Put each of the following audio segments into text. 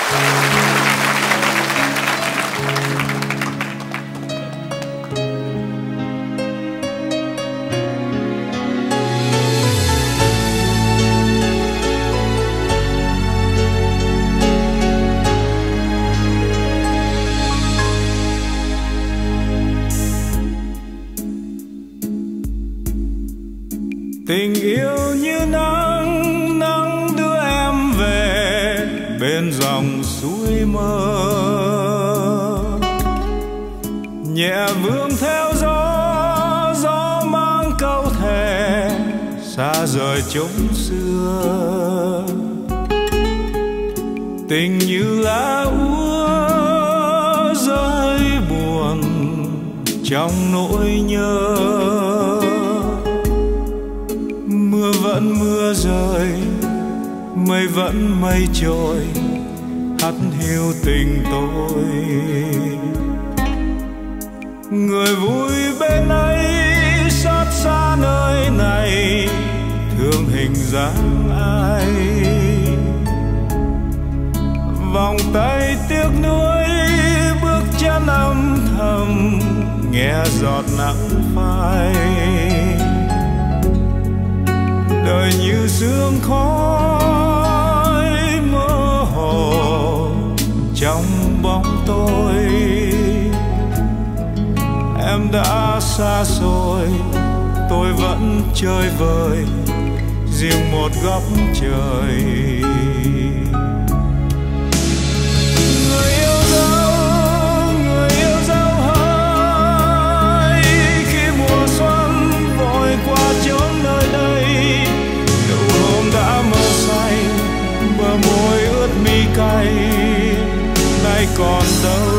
Tình yêu như nắng, nắng đưa em về bên dòng suối mơ, nhẹ vương theo gió, gió mang câu thề xa rời chốn xưa. Tình như lá úa rơi buồn trong nỗi nhớ, mưa vẫn mưa rơi, mây vẫn mây trôi, hắt hiu tình tôi. Người vui bên ấy xót xa nơi này, thương hình dáng ai. Vòng tay tiếc nuối, bước chân âm thầm, nghe giọt nắng phai. Đời như sương khói mơ hồ trong bóng tối. Em đã xa xôi, tôi vẫn chơi vơi riêng một góc trời. Người yêu dấu hỡi, khi mùa xuân vội qua chốn nơi đây. Nụ hôn đã mơ say, bờ môi ướt mi cay, nay còn đâu.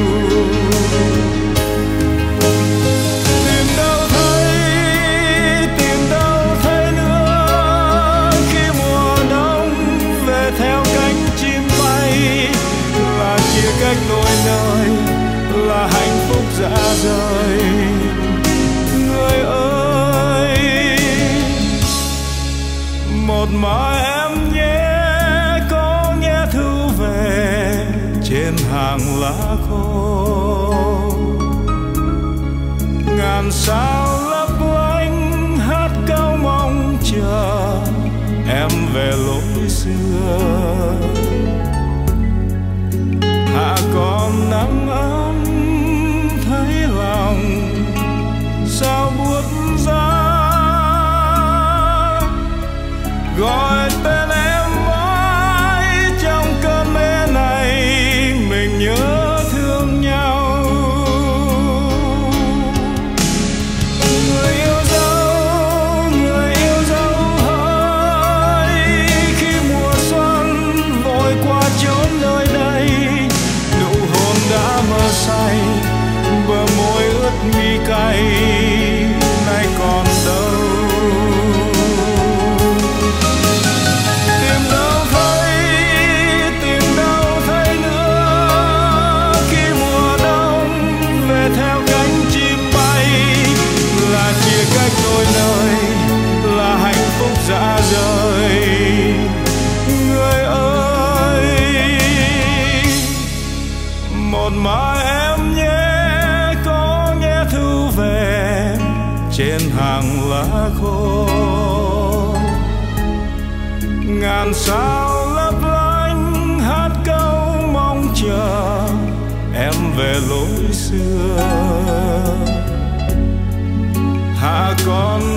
Tìm đâu thấy nữa, khi mùa đông về theo cánh chim bay. Là chia cách đôi nơi, là hạnh phúc rã rời. Người ơi, một mai em nhé, có nghe thư về trên hàng lá khô. Ngàn sao lấp lánh hát câu mong chờ em về lối xưa. Hạ còn nắng ấm thấy lòng sao buốt giá, gọi tên em mãi trong cơn mê này. Mình nhớ thương nhau. Người yêu dấu hỡi, khi mùa xuân vội qua chốn nơi đây. Nụ hôn đã mơ say, bờ môi ướt mi cay, nay còn đâu. Tìm đâu thấy nữa, khi mùa đông về theo cánh chim bay. Là chia cách đôi nơi, là hạnh phúc rã rời. Người ơi, một mai em nhé, có nghe thư về trên hàng lá khô. Ngàn sao lấp lánh hát câu mong chờ em về lối xưa. Hạ còn